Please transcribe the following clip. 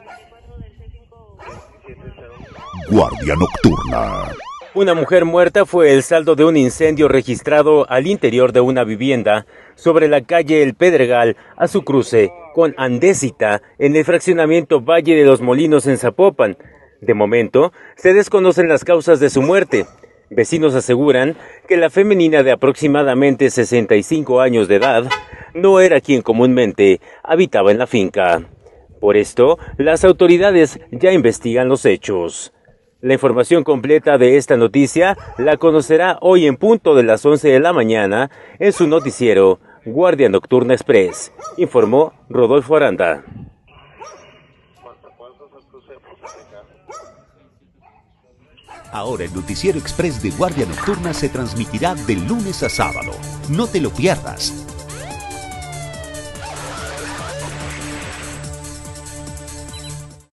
Guardia Nocturna. Una mujer muerta fue el saldo de un incendio registrado al interior de una vivienda sobre la calle El Pedregal, a su cruce con Andésita, en el fraccionamiento Valle de los Molinos en Zapopan. De momento, se desconocen las causas de su muerte. Vecinos aseguran que la femenina de aproximadamente 65 años de edad no era quien comúnmente habitaba en la finca. Por esto, las autoridades ya investigan los hechos. La información completa de esta noticia la conocerá hoy en punto de las 11 de la mañana en su noticiero Guardia Nocturna Express, informó Rodolfo Aranda. Ahora el noticiero express de Guardia Nocturna se transmitirá de lunes a sábado. No te lo pierdas.